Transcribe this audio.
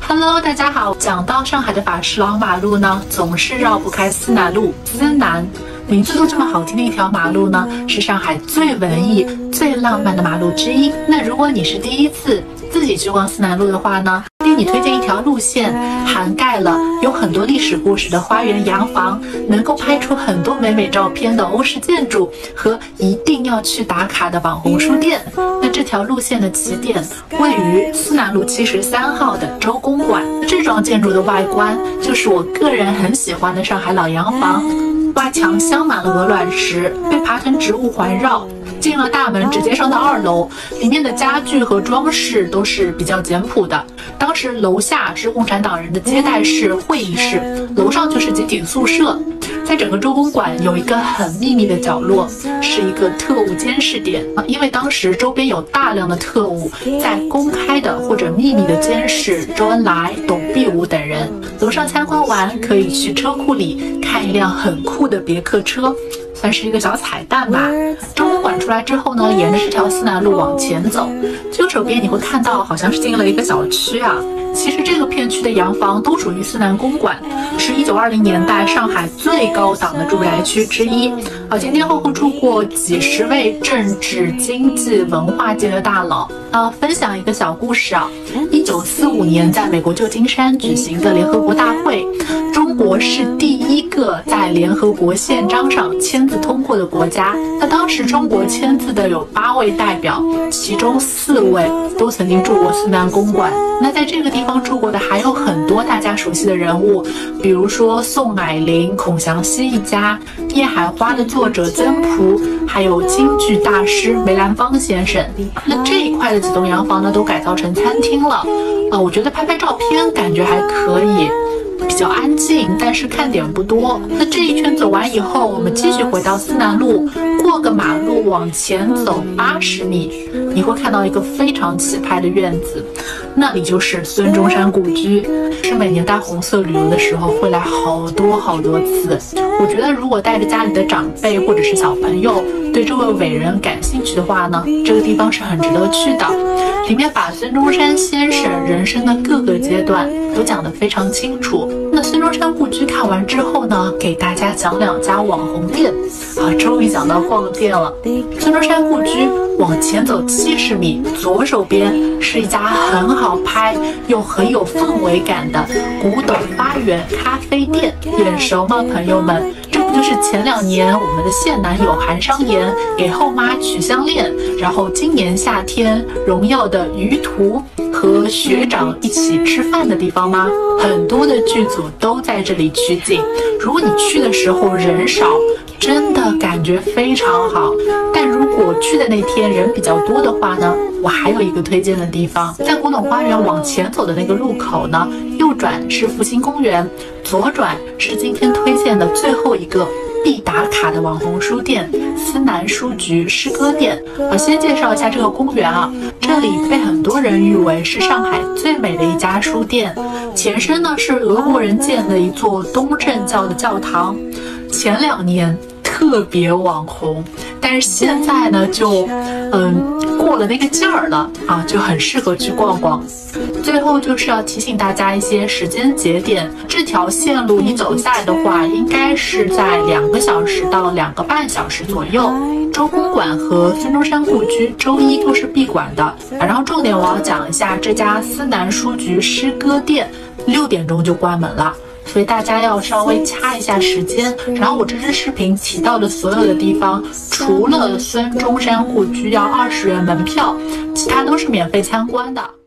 Hello， 大家好。讲到上海的法式老马路呢，总是绕不开思南路。思南名字都这么好听的一条马路呢，是上海最文艺、最浪漫的马路之一。那如果你是第一次自己去逛思南路的话呢，给你推荐一条路线，涵盖了有很多历史故事的花园洋房，能够拍出很多美美照片的欧式建筑和一定要去打卡的网红书店。那这条路线的起点位于思南路73号的周公馆，这幢建筑的外观就是我个人很喜欢的上海老洋房，外墙镶满了鹅卵石，被爬藤植物环绕。进了大门，直接上到2楼，里面的家具和装饰都是比较简朴的。当时楼下是共产党人的接待室、会议室，楼上就是集体宿舍。在整个周公馆有一个很秘密的角落，是一个特务监视点因为当时周边有大量的特务在公开的或者秘密的监视周恩来、董必武等人。楼上参观完，可以去车库里看一辆很酷的别克车，算是一个小彩蛋吧。周公馆出来之后呢，沿着这条思南路往前走，右手边你会看到好像是进了一个小区啊。其实这个片区的洋房都属于思南公馆，是1920年代上海最高档的住宅区之一前前后后住过几十位政治、经济、文化界的大佬。分享一个小故事1945年在美国旧金山举行的联合国大会，中国是第一个在联合国宪章上签字通过的国家。那当时中国签字的有8位代表，其中4位都曾经住过思南公馆。那在这个地方住过的还有很多大家熟悉的人物，比如说宋霭龄、孔祥熙一家，夜海花的作者曾朴，还有京剧大师梅兰芳先生。那这一块的几栋洋房呢，都改造成餐厅了。我觉得拍照片感觉还可以，比较安静，但是看点不多。那这一圈走完以后，我们继续回到思南路，过个马路往前走80米，你会看到一个非常气派的院子，那里就是孙中山故居，是每年带红色旅游的时候会来好多次。我觉得如果带着家里的长辈或者是小朋友对这位伟人感兴趣的话呢，这个地方是很值得去的。里面把孙中山先生人生的各个阶段都讲得非常清楚。那孙中山故居看完之后呢，给大家讲2家网红店终于讲到逛店了。孙中山故居往前走70米，左手边是一家很好拍又很有氛围感的古董花园咖啡店，眼熟吗，朋友们？这不就是前2年我们的现男友韩商言给后妈取项链，然后今年夏天荣耀的于途和学长一起吃饭的地方吗？很多的剧组都在这里取景。如果你去的时候人少，真的感觉非常好。但如果去的那天人比较多的话呢，我还有一个推荐的地方，在古董花园往前走的那个路口呢，右转是复兴公园，左转是今天推荐的最后一个必打卡的网红书店思南书局诗歌店。先介绍一下这个公园这里被很多人誉为是上海最美的一家书店。前身呢是俄国人建的一座东正教的教堂，前2年特别网红，但是现在呢就过了那个劲儿了就很适合去逛逛。最后就是要提醒大家一些时间节点，这条线路你走下来的话，应该是在2个小时到2个半小时左右。周公馆和孙中山故居周一都是闭馆的然后重点我要讲一下这家思南书局诗歌店6点钟就关门了，所以大家要稍微掐一下时间。然后我这支视频提到的所有的地方，除了孙中山故居要20元门票，其他都是免费参观的。